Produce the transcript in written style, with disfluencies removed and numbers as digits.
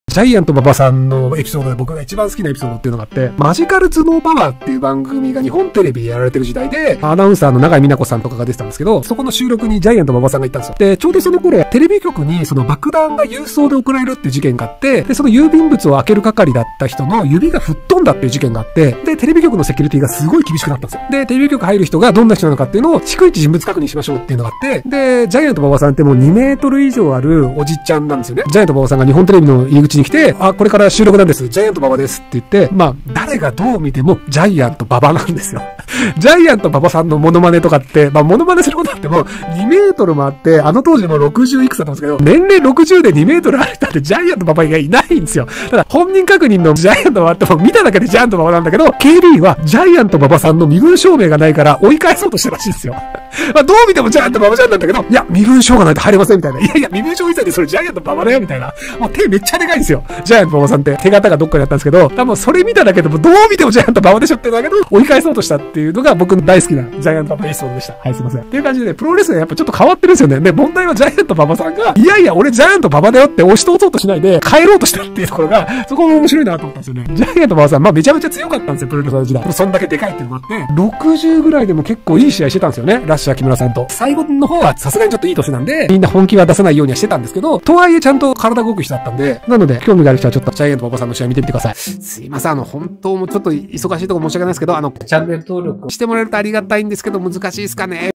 ジャイアント馬場さんのエピソードで僕が一番好きなエピソードっていうのがあって、マジカル頭脳パワーっていう番組が日本テレビでやられてる時代で、アナウンサーの永井美奈子さんとかが出てたんですけど、そこの収録にジャイアント馬場さんが行ったんですよ。で、ちょうどその頃、テレビ局にその爆弾が郵送で送られるっていう事件があって、で、その郵便物を開ける係だった人の指が吹っ飛んだっていう事件があって、で、テレビ局のセキュリティがすごい厳しくなったんですよ。で、テレビ局入る人がどんな人なのかっていうのを逐一人物確認しましょうっていうのがあって、で、ジャイアント馬場さんってもう2メートル以上あるおじちゃんなんですよね。ジャイアント馬場さんが日本テレビの入り口に来て、あ、これから収録なんです。ジャイアント馬場ですって言って、まあ、誰がどう見てもジャイアント馬場なんですよ。ジャイアント馬場さんのモノマネとかって、まあ、モノマネすることあっても、2メートルもあって、あの当時も60いくつだったんですけど、年齢60で2メートルある人ってジャイアント馬場以外いないんですよ。ただ、本人確認のジャイアント馬場っても見ただけでジャイアント馬場なんだけど、KB はジャイアント馬場さんの身分証明がないから追い返そうとしたらしいんですよ。まあ、どう見てもジャイアント馬場ちゃんなんだけど、いや、身分証がないと入れませんみたいな。いやいや、身分証以外でそれジャイアント馬場だよみたいな。もう手めっちゃでかいんですよ。ジャイアント馬場さんって手形がどっかにあったんですけど、多分それ見ただけでもどう見てもジャイアント馬場でしょって言うんだけど、追い返そうとしたっていうのが僕の大好きなジャイアント馬場エピソードでした。はい、すいません。っていう感じでね、プロレスがやっぱちょっと変わってるんですよね。で、問題はジャイアント馬場さんが、いやいや、俺ジャイアント馬場だよって押し通そうとしないで帰ろうとしたっていうところが、そこも面白いなと思ったんですよね。ジャイアント馬場さん、まあめちゃめちゃ強かったんですよ、プロレスの時代。そんだけでかいっていうのもあって、60ぐらいでも結構いい試合してたんですよね、ラッシャー木村さんと。最後の方はさすがにちょっといい年なんで、みんな本気は出さないようにはしてたんですけど、とはいえちゃんと体動く人だったんで、なので、興味がある人はちょっとジャイアント馬場さんの試合見てみてください。すいません、本当もちょっと忙しいとこ申し訳ないですけど、チャンネル登録してもらえるとありがたいんですけど、難しいですかね。